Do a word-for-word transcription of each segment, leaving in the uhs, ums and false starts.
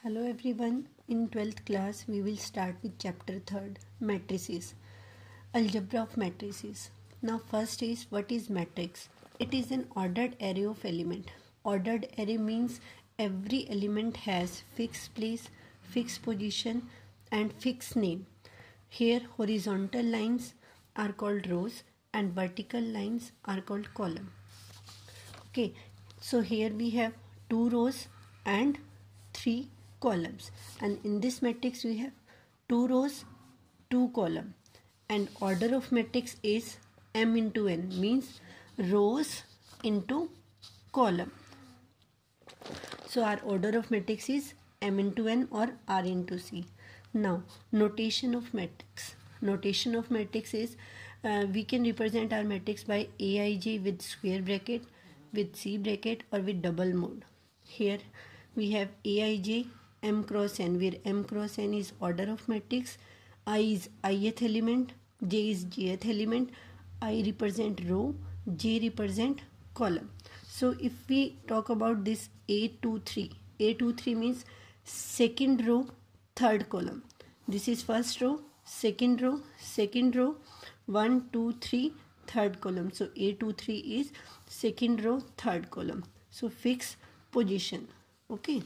Hello everyone, in twelfth class we will start with chapter third, matrices, algebra of matrices. Now first is, what is matrix? It is an ordered array of element. Ordered array means every element has fixed place, fixed position and fixed name. Here horizontal lines are called rows and vertical lines are called column. Okay, so here we have two rows and three columns, and in this matrix we have two rows, two column, and order of matrix is m into n, means rows into column. So our order of matrix is m into n or r into c. Now notation of matrix. Notation of matrix is uh, we can represent our matrix by aij with square bracket, with c bracket or with double mode. Here we have aij m cross n, where m cross n is order of matrix, I is ith element, j is jth element, I represent row, j represent column. So if we talk about this A two three, A two three means second row, third column. This is first row, second row, second row, one, two, three, third column. So A two three is second row, third column. So fix position. Okay.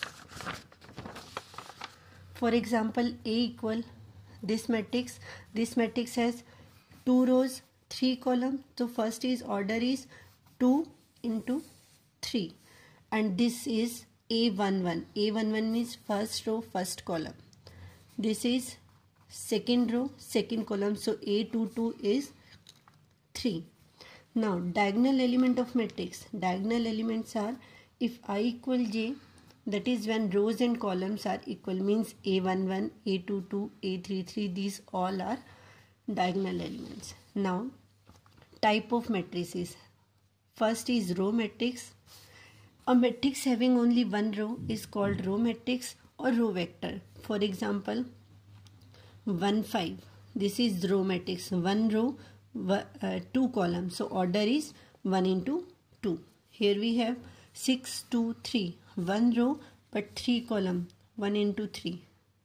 For example, A equal this matrix. This matrix has two rows, three column. So first is order is two into three, and this is A one one. A one one means first row, first column. This is second row, second column. So A two two is three. Now diagonal element of matrix. Diagonal elements are, if I equal j, that is when rows and columns are equal, means A one one, A two two, A three three, these all are diagonal elements. Now type of matrices. First is row matrix. A matrix having only one row is called row matrix or row vector. For example, one five, this is row matrix, one row, uh, two columns. So order is one into two. Here we have six two three, one row but three column, one into three.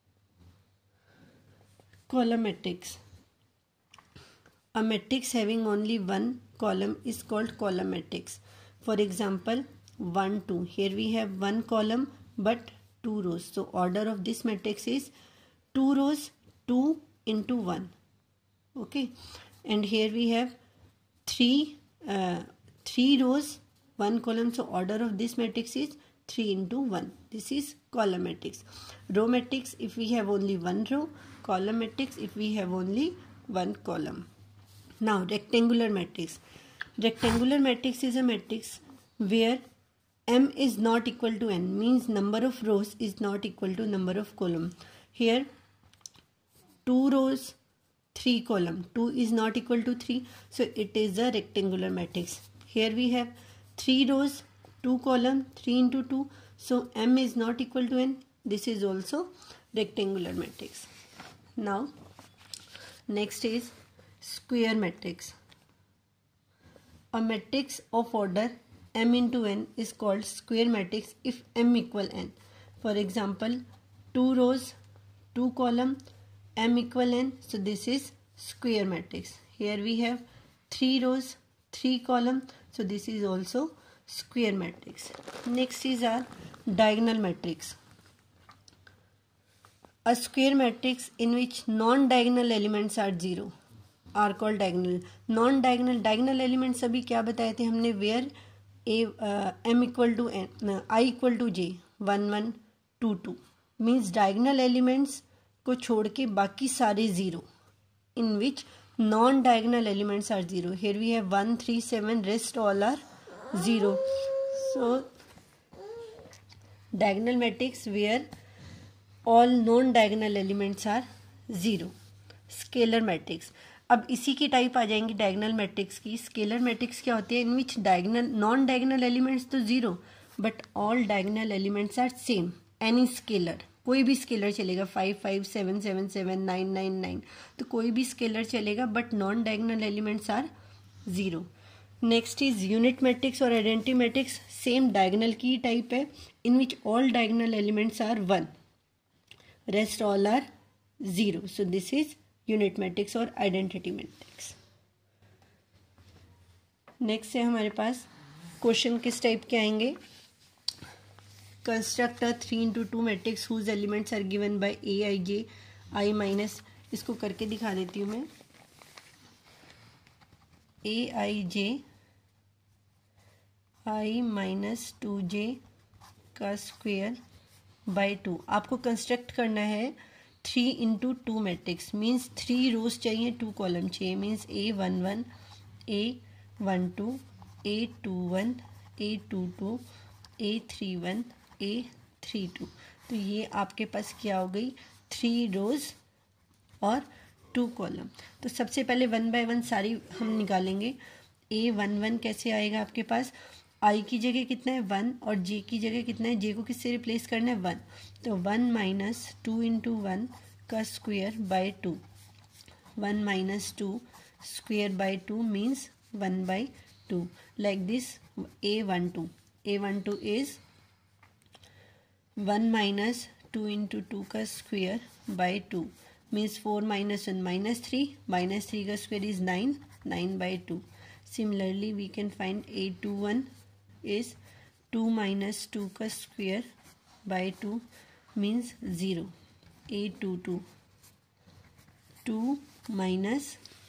Column matrix. A matrix having only one column is called column matrix. For example, one two, here we have one column but two rows. So order of this matrix is two rows, two into one. Okay, and here we have three uh, three rows, one column. So order of this matrix is three into one. This is column matrix. Row matrix if we have only one row, column matrix if we have only one column. Now rectangular matrix. Rectangular matrix is a matrix where m is not equal to n, means number of rows is not equal to number of column. Here two rows, three column, two is not equal to three, so it is a rectangular matrix. Here we have three rows, two column, three into two, so m is not equal to n. This is also rectangular matrix. Now next is square matrix. A matrix of order m into n is called square matrix if m equal n. For example, two rows, two column, m equal n, so this is square matrix. Here we have three rows, three column, so this is also square matrix. Next is our diagonal matrix. A square matrix in which non-diagonal elements are zero are called diagonal. Non-diagonal diagonal elements अभी क्या बताए थे हमने, where a uh, m equal to n, uh, I equal to j, one one, two two, means diagonal elements को छोड़ के बाकी सारे zero, in which non-diagonal elements are zero. Here we have one, three, seven, rest all are zero. So diagonal matrix where all non-diagonal elements are zero. Scalar matrix. अब इसी की type आ जाएंगी डायगोनल मैट्रिक्स की. Scalar matrix क्या होती है, in which diagonal non diagonal elements तो zero but all diagonal elements are same. Any scalar, कोई भी स्केलर चलेगा, five five seven seven seven nine nine nine, तो कोई भी स्केलर चलेगा but non diagonal elements are zero. Next is unit matrix और identity matrix. Same diagonal की type है, in which all diagonal elements are one, rest all are zero. So this is unit matrix और identity matrix. Next है हमारे पास question किस type के आएंगे. Construct a three into two matrix whose elements are given by a i j i minus. इसको करके दिखा देती हूँ मैं. ए i j i minus two j का स्क्वेयर बाई टू. आपको कंस्ट्रक्ट करना है three into two matrix. Means three rows चाहिए, टू कॉलम चाहिए. Means a one one, a one two, a two one, a two two, a three one, a three two. तो ये आपके पास क्या हो गई, थ्री रोज और टू कॉलम. तो सबसे पहले वन बाय वन सारी हम निकालेंगे. ए वन वन कैसे आएगा आपके पास, आई की जगह कितना है वन और जे की जगह कितना है, जे को किससे रिप्लेस करना है वन. तो one minus two into one का square by two. One minus two square by two means one by two. Like this a one two. A one two is one minus two into two का square by two means four minus one minus three, minus three का square is nine, nine by two. Similarly we can find a two one is two minus two का square by two means zero. a two two, two minus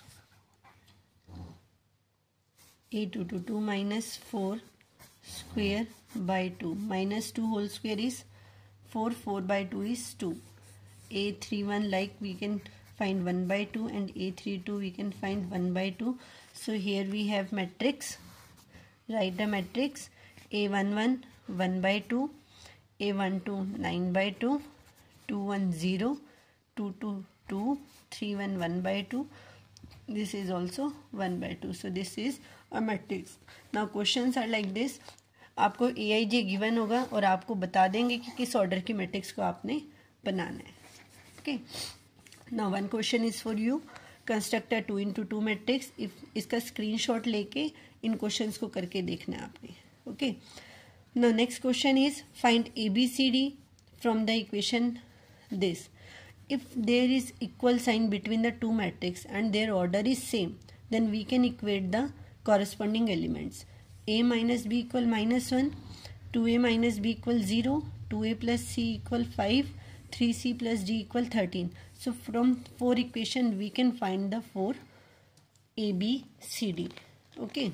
a two two, two minus four square by two, minus two whole square is four, four by two is two. a three one like we can find one by two and a three two we can find one by two. So here we have matrix. Write the matrix. a one one one by two, a one two nine by two, two one zero, two two two, three one one by two. This is also one by two. So this is a matrix. Now questions are like this. आपको ए i J given होगा और आपको बता देंगे कि किस order की matrix को आपने बनाना है. Okay. Now one question is for you. Construct a two into two matrix. If इसका स्क्रीनशॉट लेके इन क्वेश्चंस को करके देखना है आपने. Okay. Now next question is find A B C D from the equation this. If there is equal sign between the two matrix and their order is same, then we can equate the corresponding elements. A minus B equal minus one, two A minus B equal zero, two A plus C equal five, three C plus D equal thirteen. So from four equation we can find the four A B C D. Okay.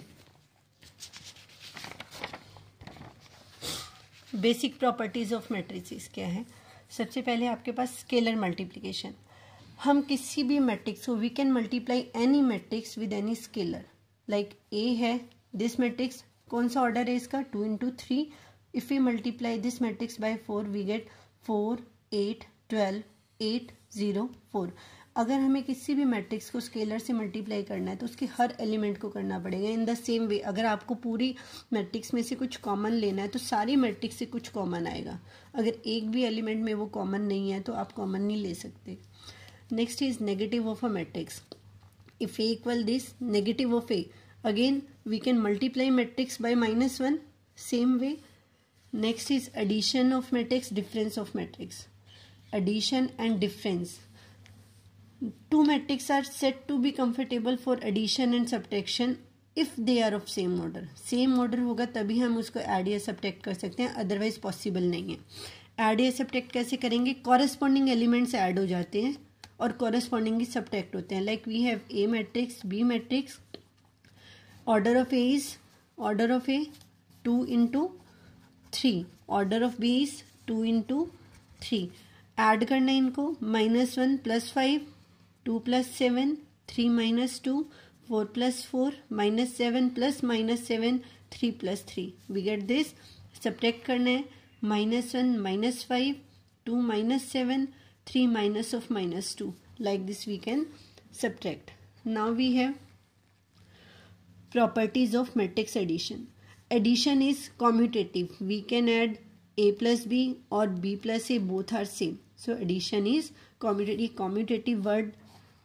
Basic properties of matrices क्या है. सबसे पहले आपके पास scalar multiplication. हम किसी भी matrix को we can multiply any matrix with any scalar. Like a है, दिस मैट्रिक्स कौन सा ऑर्डर है इसका, two into three. If we multiply this matrix by four we get four eight twelve eight zero four. अगर हमें किसी भी matrix को स्केलर से मल्टीप्लाई करना है तो उसके हर एलिमेंट को करना पड़ेगा इन द सेम वे. अगर आपको पूरी मैट्रिक्स में से कुछ कॉमन लेना है तो सारी मैट्रिक्स से कुछ कॉमन आएगा. अगर एक भी एलिमेंट में वो कॉमन नहीं है तो आप कॉमन नहीं ले सकते. Next is negative of a matrix. If a equal this, negative of a, again we can multiply matrix by minus one, same way. Next is addition of matrix, difference of matrix. Addition and difference. Two matrices are said to be comfortable for addition and subtraction if they are of same order. Same order होगा तभी हम उसको add या subtract कर सकते हैं, otherwise possible नहीं है. Add या subtract कैसे करेंगे, corresponding elements add हो जाते हैं और corresponding subtract होते हैं. Like we have A matrix, B matrix. Order of A is, order of A two into three. Order of B is two into three. Add करना है इनको, minus one plus five, two plus seven, three minus two, four plus four, minus seven plus minus seven, three plus three. We get this. Subtract करना है, minus one minus five, two minus seven, three minus of minus two. Like this we can subtract. Now we have properties of matrix addition. Addition is commutative. We can add A plus B or B plus A, both are same. So addition is commutative. Commutative word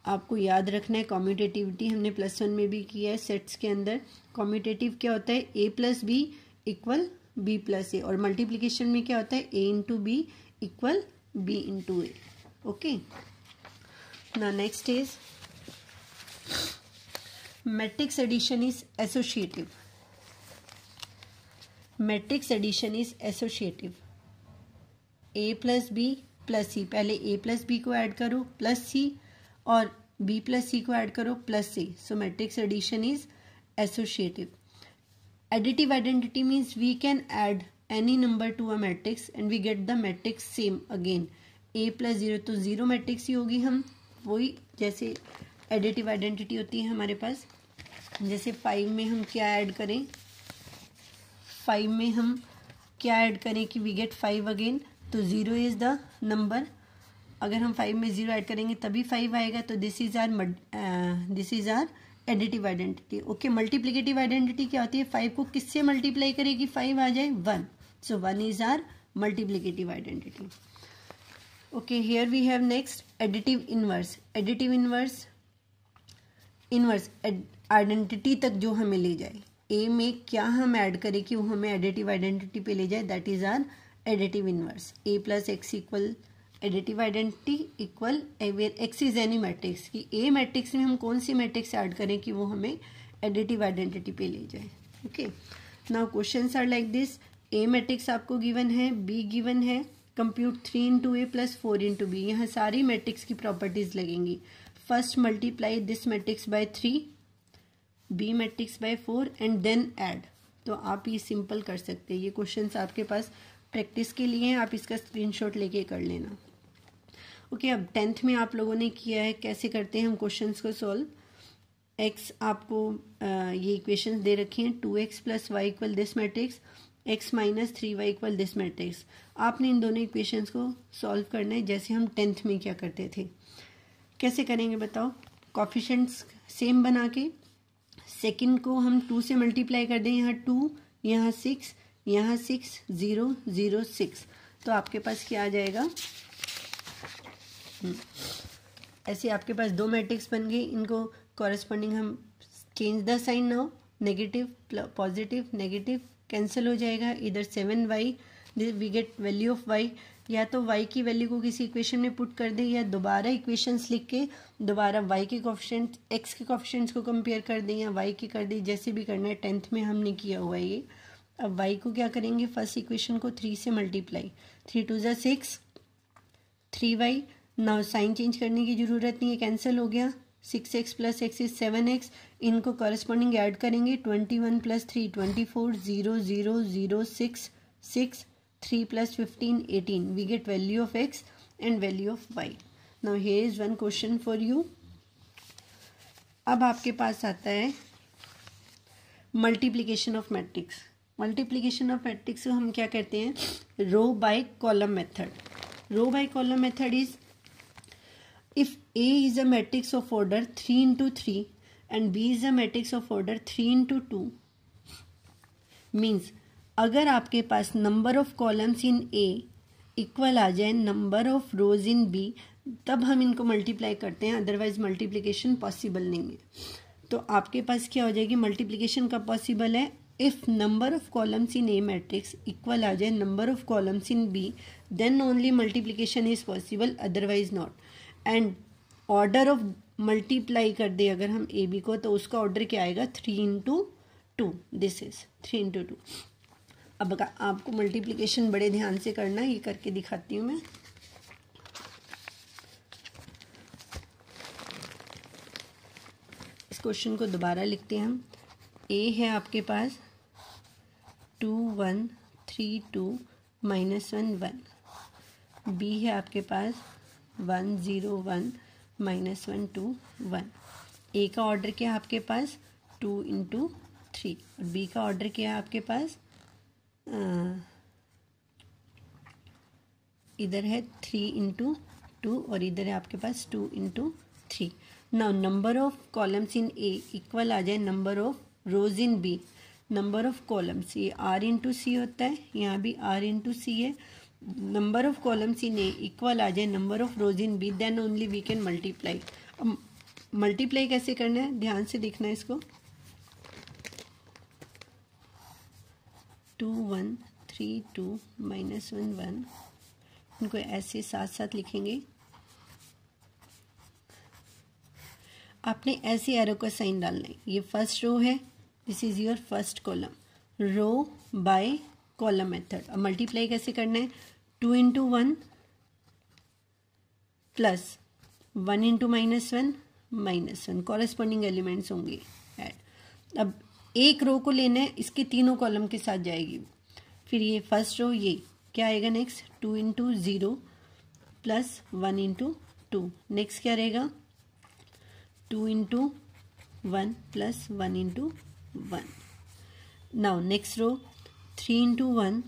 आपको याद रखना है कॉम्यूटेटिविटी हमने plus one में भी किया है sets के अंदर। कॉम्यूटेटिव क्या होता है, a plus b equal b plus a, और मल्टीप्लीकेशन में क्या होता है, a into b equal b into a. Okay, now next is matrix addition is associative. Matrix addition is associative. A plus b plus c, पहले a plus b को add करो plus c, और b plus c को add करो plus c, so matrix addition is associative. Additive identity means we can add any number to a matrix and we get the matrix same again. A plus जीरो, तो zero matrix ही होगी, हम वही जैसे additive identity होती है हमारे पास। जैसे फाइव में हम क्या ऐड करें, फाइव में हम क्या ऐड करें कि वी गेट फाइव अगेन, तो ज़ीरो इज़ द नंबर। अगर हम फाइव में ज़ीरो ऐड करेंगे तभी फाइव आएगा, तो this is our this is our additive identity. Okay, multiplicative identity क्या होती है, फाइव को किससे मल्टीप्लाई करेगी फाइव आ जाए, one, so one is our multiplicative identity. Okay, here we have next additive inverse. Additive inverse, inverse identity तक जो हमें ले जाए, ए में क्या हम ऐड करें कि वो हमें एडिटिव आइडेंटिटी पे ले जाए, that is our additive inverse. A plus x equal additive identity equal x is any matrix, कि ए मैट्रिक्स में हम कौन सी मैट्रिक्स ऐड करें कि वो हमें एडिटिव आइडेंटिटी पे ले जाए। Okay, now questions are like this. A matrix आपको गिवन है, बी गिवन है, compute three into a plus four into b. यहाँ सारी मैट्रिक्स की प्रॉपर्टीज लगेंगी। First multiply this matrix by three, b matrix by four and then add. तो आप ये सिंपल कर सकते हैं। ये क्वेश्चंस आपके पास प्रैक्टिस के लिए हैं, आप इसका स्क्रीनशॉट लेके कर लेना। ओके okay, अब टेंथ में आप लोगों ने किया है, कैसे करते हैं हम क्वेश्चंस को सॉल्व। एक्स आपको आ, ये इक्वेशंस दे रखी हैं, two x plus y equal this matrix, x minus three y equal this matrix. आपने इन दोनों इक्वेशंस को सॉल्व करना है जैसे हम टेंथ में क्या करते थे। कैसे करेंगे बताओ, कोफिशिएंट्स सेम बना के, सेकेंड को हम टू से मल्टीप्लाई कर दें, यहाँ टू, यहाँ सिक्स, यहाँ सिक्स, ज़ीरो ज़ीरो सिक्स, तो आपके पास क्या आ जाएगा, ऐसे आपके पास दो मैट्रिक्स बन गए। इनको कॉरेस्पॉन्डिंग हम change the sign now, negative positive negative cancel हो जाएगा। इधर seven y we get value of y, या तो वाई की वैल्यू को किसी इक्वेशन में पुट कर दे, या दोबारा इक्वेशंस लिख के दोबारा वाई के कोफिशिएंट एक्स के कोफिशिएंट्स को कंपेयर कर दें, या वाई के कर दें, जैसे भी करना है। टेंथ में हमने किया हुआ है ये। अब वाई को क्या करेंगे, फर्स्ट इक्वेशन को थ्री से मल्टीप्लाई, थ्री टू ज़ा six, three y. Now sign change करने की जरूरत नहीं है, कैंसिल हो गया। Six x plus x is seven x, इनको कॉरेस्पॉन्डिंग ऐड करेंगे, twenty one plus three twenty four, zero zero zero six six, three plus fifteen eighteen, we get value of x and value of y. Now here is one question for you. अब आपके पास आता है multiplication of matrix. Multiplication of matrix को हम क्या करते हैं, row by column method. Row by column method is, if A is a matrix of order three into three and B is a matrix of order three into two, means अगर आपके पास number of columns in A equal आ जाए number of rows in B, तब हम इनको multiply करते हैं, otherwise multiplication possible नहीं है। तो आपके पास क्या हो जाएगी, मल्टीप्लिकेशन कब पॉसिबल है, if number of columns in A matrix equal आ जाए number of columns in B, then only multiplication is possible, otherwise not. And order of multiply कर दे अगर हम ए बी को, तो उसका ऑर्डर क्या आएगा, three into two, this is three into two. अब आपको मल्टीप्लिकेशन बड़े ध्यान से करना है, ये करके दिखाती हूँ मैं। इस क्वेश्चन को दोबारा लिखते हैं हम। ए है आपके पास two one three two minus one one, B है आपके पास one zero one minus one two one. A का ऑर्डर क्या है आपके पास, टू इंटू थ्री, और बी का ऑर्डर क्या है आपके पास, आ, इधर है थ्री इंटू टू और इधर है आपके पास two into three. Now number of columns in A equal आ जाए number of rows in B. Number of columns ये आर इंटू सी होता है, यहाँ भी आर इंटू सी है। Number of columns in A equal आ जाए number of rows in B, then only we can multiply. अब मल्टीप्लाई कैसे करना है, ध्यान से देखना है इसको। Two one three two minus one one, इनको ऐसे साथ साथ लिखेंगे। आपने ऐसे एरो का साइन डालना है। ये फर्स्ट रो है, this is your first column, row by column method. अब मल्टीप्लाई कैसे करना है, two into one plus one into minus one minus one, corresponding elements होंगे ऐड। अब एक रो को लेना है, इसके तीनों कॉलम के साथ जाएगी। फिर ये फर्स्ट रो, ये क्या आएगा next, two into zero plus one into two. Next क्या रहेगा, two into one plus one into one. Now next row, three into one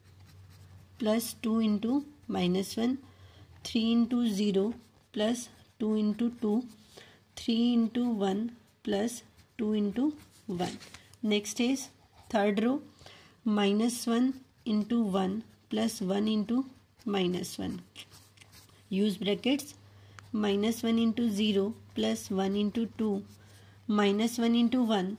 plus two into minus one, three into zero plus two into two, three into one plus two into one. Next is third row, minus one into one plus one into minus one, use brackets, minus one into zero plus one into two, minus one into one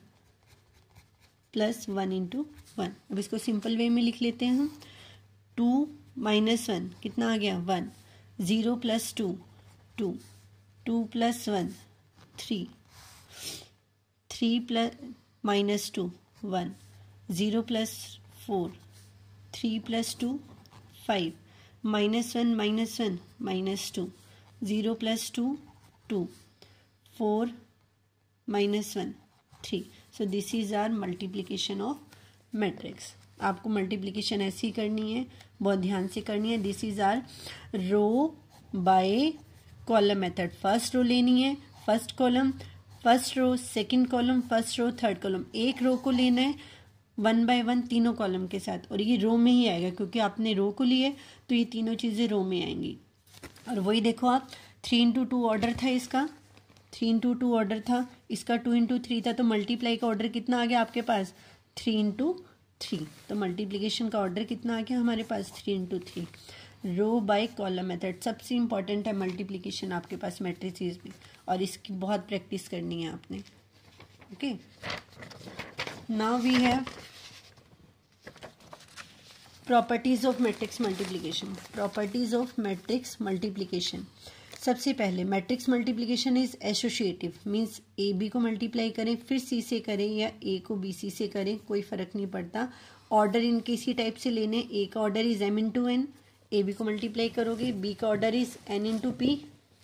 plus one into one. अब इसको simple way में लिख लेते हैं हम। To minus one कितना आ गया, one, zero plus two two, two plus one three, three plus minus two one, zero plus four, three plus two five, minus one minus one minus two, zero plus two two, four minus one three. So this is our multiplication of matrix. आपको multiplication ऐसी करनी है, बहुत ध्यान से करनी है। This is our row by column method. First row लेनी है, फर्स्ट कॉलम, फर्स्ट रो, second column, first row, third column. एक रो को लेना है वन बाय वन तीनों कॉलम के साथ, और ये रो में ही आएगा क्योंकि आपने रो को लिए तो ये तीनों चीज़ें रो में आएंगी। और वही देखो आप, थ्री इंटू टू ऑर्डर था इसका, थ्री इंटू टू ऑर्डर था इसका, टू इंटू थ्री था, तो मल्टीप्लाई का ऑर्डर कितना आ गया आपके पास, थ्री इंटू थ्री। तो मल्टीप्लीकेशन का ऑर्डर कितना आ गया हमारे पास, three into three. Row by column method सबसे इंपॉर्टेंट है मल्टीप्लीकेशन आपके पास मैट्रिसेस में, और इसकी बहुत प्रैक्टिस करनी है आपने। Okay, now we have properties of matrix multiplication. Properties of matrix multiplication, सबसे पहले matrix multiplication is associative, means A B को मल्टीप्लाई करें फिर सी से करें या ए को बी सी से करें, कोई फर्क नहीं पड़ता। ऑर्डर इनके इसी टाइप से लेने, ए का order is M into N, A B को मल्टीप्लाई करोगे, बी का order is N into P,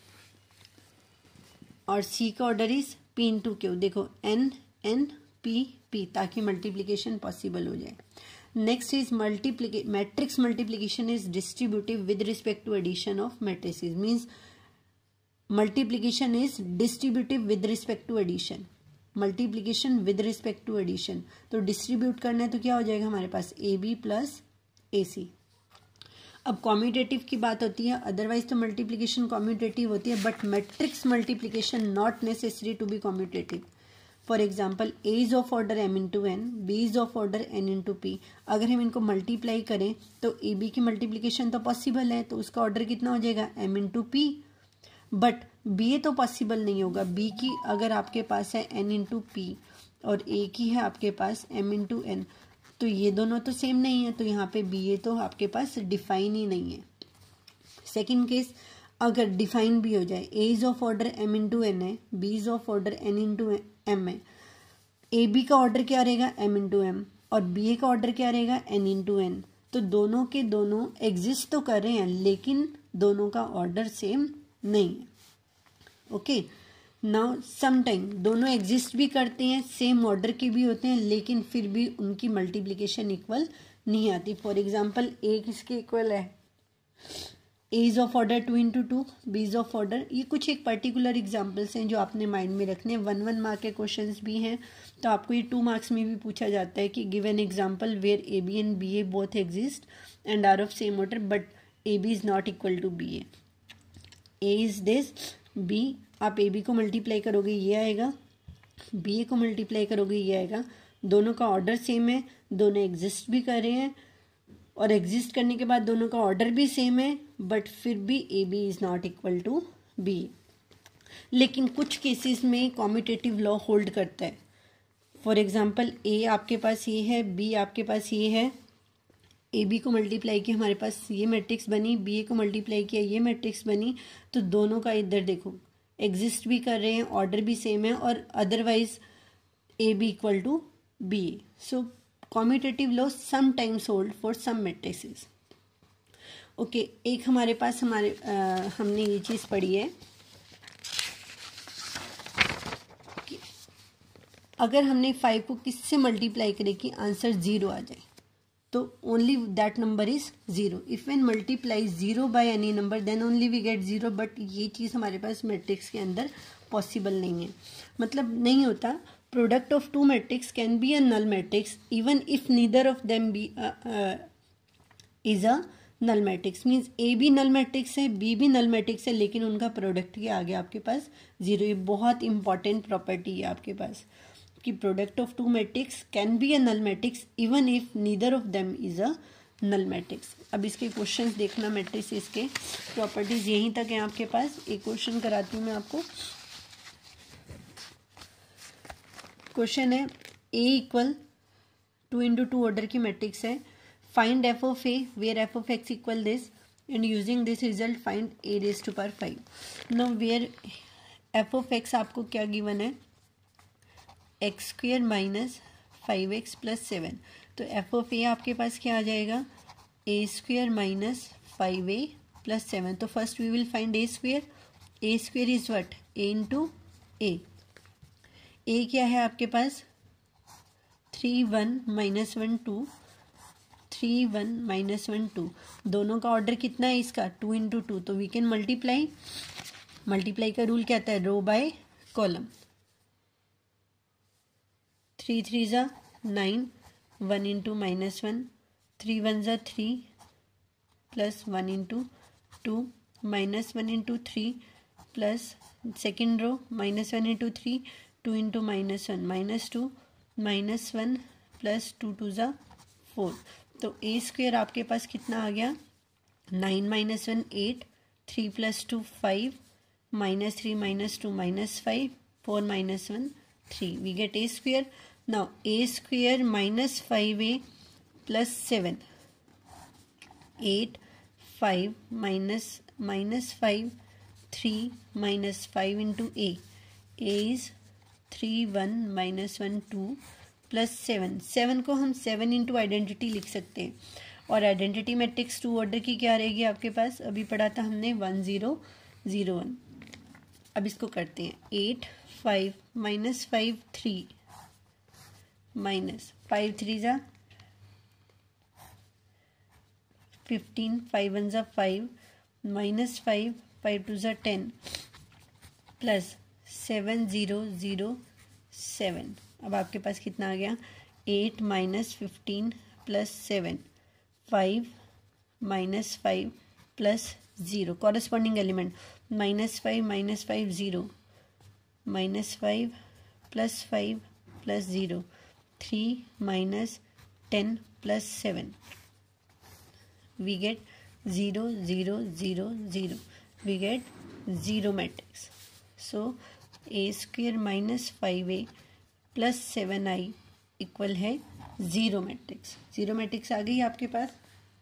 और सी का order is P into Q. देखो एन एन पी पी, ताकि मल्टीप्लीकेशन पॉसिबल हो जाए। नेक्स्ट इज मल्टीप्लीके matrix multiplication is distributive with respect to addition of matrices, means multiplication is distributive with respect to addition, multiplication with respect to addition. तो distribute करना है तो क्या हो जाएगा हमारे पास, ए बी प्लस ए सी। अब कॉम्यूटेटिव की बात होती है, अदरवाइज तो मल्टीप्लीकेशन कॉम्यूटेटिव होती है, but matrix multiplication not necessary to be commutative. For example, A is of order M into N, B is of order N into P. अगर हम इनको मल्टीप्लाई करें तो ए बी की मल्टीप्लीकेशन तो पॉसिबल है, तो उसका ऑर्डर कितना हो जाएगा, M into P. But B A तो पॉसिबल नहीं होगा, बी की अगर आपके पास है एन इंटू पी और ए की है आपके पास एम इंटू एन, तो ये दोनों तो सेम नहीं है, तो यहाँ पे बी ए तो आपके पास डिफाइन ही नहीं है। सेकेंड केस, अगर डिफाइन भी हो जाए, A is of order M into N है, B is of order N into M है, ए बी का ऑर्डर क्या रहेगा, एम इंटू एम, और बी ए का ऑर्डर क्या रहेगा, एन इंटू एन। तो दोनों के दोनों एग्जिस्ट तो कर रहे हैं, लेकिन दोनों का ऑर्डर सेम नहीं है। ओके, नाउ समटाइम दोनों एग्जिस्ट भी करते हैं, सेम ऑर्डर के भी होते हैं, लेकिन फिर भी उनकी मल्टीप्लिकेशन इक्वल नहीं आती। फॉर एग्जाम्पल, ए किसके इक्वल है, A is of order two into two, B is of order. ये कुछ एक पर्टिकुलर एग्जाम्पल्स हैं जो आपने माइंड में रखने हैं। वन वन मार्क के क्वेश्चंस भी हैं, तो आपको ये टू मार्क्स में भी पूछा जाता है कि give an example where A B and B A both exist and are of same order, but A B is not equal to B A. A is this, B, आप A B को multiply करोगे ये आएगा, B ए को multiply करोगे ये आएगा। दोनों का ऑर्डर सेम है, दोनों एग्जिस्ट भी कर रहे हैं, और एग्जिस्ट करने के बाद दोनों का ऑर्डर भी सेम है, बट फिर भी A B is not equal to B A. लेकिन कुछ केसेस में कॉम्यूटेटिव लॉ होल्ड करता है। फॉर एग्जांपल ए आपके पास ये है, बी आपके पास ये है, ए बी को मल्टीप्लाई किया हमारे पास ये मैट्रिक्स बनी, बी ए को मल्टीप्लाई किया ये मैट्रिक्स बनी, तो दोनों का इधर देखो एग्जिस्ट भी कर रहे हैं, ऑर्डर भी सेम है, और otherwise A B equal to B A. So commutative law sometimes hold for some matrices. Okay, एक हमारे पास हमारे आ, हमने ये चीज़ पढ़ी है कि अगर हमने फाइव को किससे मल्टीप्लाई करें कि आंसर ज़ीरो आ जाए, तो only that number is zero. If when multiply zero by any number then only we get zero, but ये चीज़ हमारे पास मैट्रिक्स के अंदर पॉसिबल नहीं है, मतलब नहीं होता। Product of two matrix can be a null matrix even if neither of them B is a null matrix. Means A भी नल मैट्रिक्स है, बी भी नल मैट्रिक्स है, लेकिन उनका प्रोडक्ट के आगे आपके पास जीरो। ये बहुत इंपॉर्टेंट प्रॉपर्टी है आपके पास कि product of two matrix can be a null matrix even if neither of them is a null matrix. अब इसके क्वेश्चंस देखना, मैट्रिसेस के प्रॉपर्टीज यहीं तक है आपके पास। एक क्वेश्चन कराती हूँ मैं आपको। क्वेश्चन है A equal two into two order की मैट्रिक्स है, find F of A where F of X equal this and using this result find A raise to power five. No where F of X आपको क्या given है, X square minus five X plus seven. तो F of A आपके पास क्या आ जाएगा, A square minus five A plus seven. तो first we will find A square. A square is what, A into A. A क्या है आपके पास, three one minus one two, three one minus one two. दोनों का order कितना है इसका, टू इंटू टू। तो वी कैन मल्टीप्लाई, मल्टीप्लाई का रूल कहता है row by column. Three three ज़ा nine, one into minus one, three one ज़ा three plus one into two, minus one into three plus second row minus one into three, two into minus one minus two, minus one plus two two ज़ा four. तो A square आपके पास कितना आ गया, nine minus one eight, three plus two five, minus three minus two minus five, four minus one three. We get A square. Now A square minus five A plus seven, eight, five minus minus five, three minus five into A, A is three one minus one to plus seven. Seven को हम seven into identity लिख सकते हैं, और identity matrix to order की क्या रहेगी आपके पास, अभी पढ़ा था हमने वन ज़ीरो ज़ीरो वन। अब इसको करते हैं, eight five minus five three, minus five three ज़ा फिफ्टीन, फाइव वन ज़ा five, minus five, five two ज़ा ten, plus seven zero zero seven. अब आपके पास कितना आ गया, eight minus fifteen plus seven, five minus five plus zero. Corresponding element, minus five minus five zero, minus five plus five plus zero, three minus ten plus seven. We get zero zero zero zero, we get zero matrix. So A square minus five A plus seven I equal है zero matrix. Zero matrix आ गई आपके पास।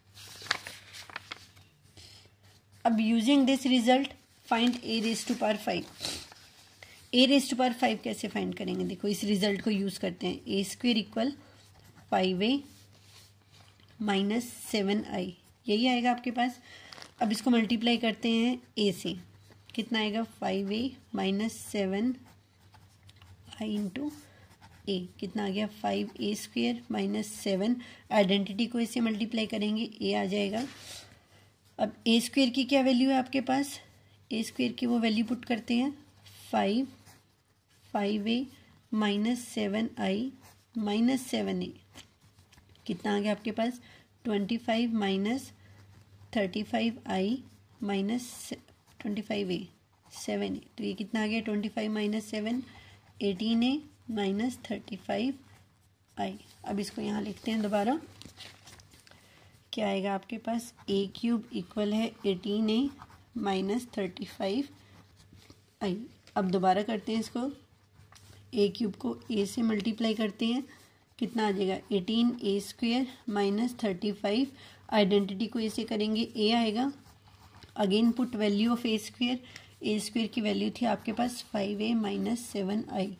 अब using this result find A raise to power five. A raise to power five कैसे find करेंगे, देखो इस रिजल्ट को यूज करते हैं। A square equal five A minus seven I, यही आएगा आपके पास। अब इसको मल्टीप्लाई करते हैं ए से, कितना आएगा, five A minus seven I into A, कितना आ गया, five A square minus seven. Identity को इससे मल्टीप्लाई करेंगे, ए आ जाएगा। अब ए स्क्वेयर की क्या वैल्यू है आपके पास, ए स्क्वेयर की वो वैल्यू पुट करते हैं, five five A minus seven I minus seven A, कितना आ गया आपके पास, twenty five minus thirty five I minus twenty five A, seven A. तो ये कितना आ गया, twenty five minus seven, eighteen A minus thirty five I. अब इसको यहाँ लिखते हैं दोबारा, क्या आएगा आपके पास, ए क्यूब इक्वल है eighteen A minus thirty five I. अब दोबारा करते हैं इसको, ए क्यूब को ए से मल्टीप्लाई करते हैं, कितना आ जाएगा eighteen A square minus thirty five, identity को ए से करेंगे ए आएगा, again put value of A square, A square की वैल्यू थी आपके पास five A minus seven I,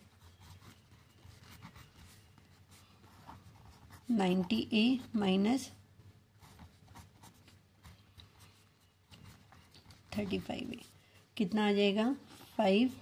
ninety A minus thirty five A, कितना आ जाएगा फाइव,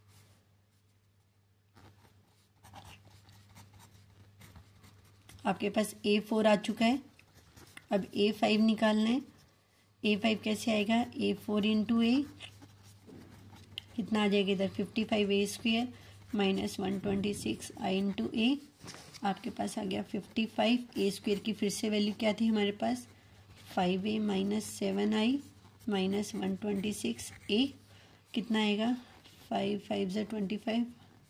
आपके पास ए फोर आ चुका है। अब ए फाइव निकालना है, ए फाइव कैसे आएगा, ए फोर इंटू ए, कितना आ जाएगा इधर fifty five A square minus one twenty six I into A, आपके पास आ गया फिफ्टी फाइव, ए स्क्वेयर की फिर से वैल्यू क्या थी हमारे पास five A minus seven I minus one twenty six A, कितना आएगा फाइव फाइव ज़ा ट्वेंटी फाइव,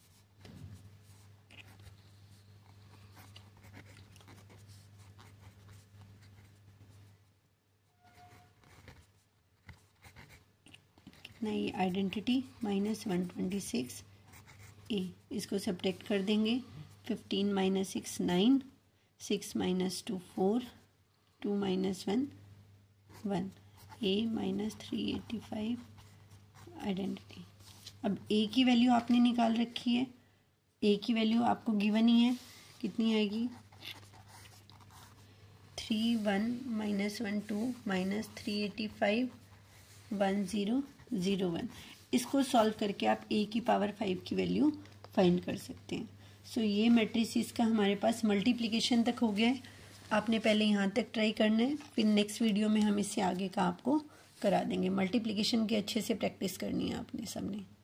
कितना ये identity minus one twenty six A, इसको सब्ट्रैक्ट कर देंगे, fifteen minus six nine, six minus two four, two minus one one, A minus three eighty five identity. अब A की वैल्यू आपने निकाल रखी है, ए की वैल्यू आपको गिवन ही है, कितनी आएगी three one minus one two minus three eighty five one zero zero one. इसको सॉल्व करके आप ए की पावर फाइव की वैल्यू फाइंड कर सकते हैं। सो so, ये मैट्रिसेस का हमारे पास मल्टीप्लिकेशन तक हो गया है। आपने पहले यहाँ तक ट्राई करना है, फिर नेक्स्ट वीडियो में हम इससे आगे का आपको करा देंगे। मल्टीप्लिकेशन की अच्छे से प्रैक्टिस करनी है आपने सबने।